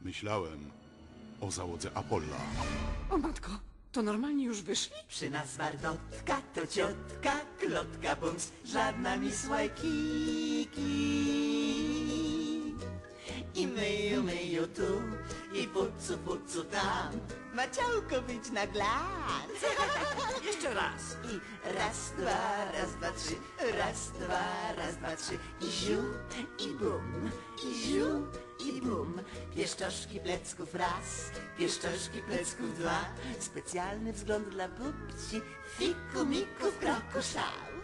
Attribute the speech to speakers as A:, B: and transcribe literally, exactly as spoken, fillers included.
A: Myślałem o załodze Apolla.
B: O matko, to normalnie już wyszli?
C: Przy nas Wardotka to ciotka, klotka bums, żadna misła i kiki. I myju, myju tu, i pucu, pucu tam, ma ciałko być na glans.
B: Jeszcze raz.
C: I raz, dwa, raz, dwa, trzy, raz, dwa, raz, dwa, trzy, i ziu, i bum, i ziu, i bum. Pieszczoszki plecków raz, pieszczoszki plecków dwa, specjalny wzgląd dla babci, fiku, miku, w kroku szał.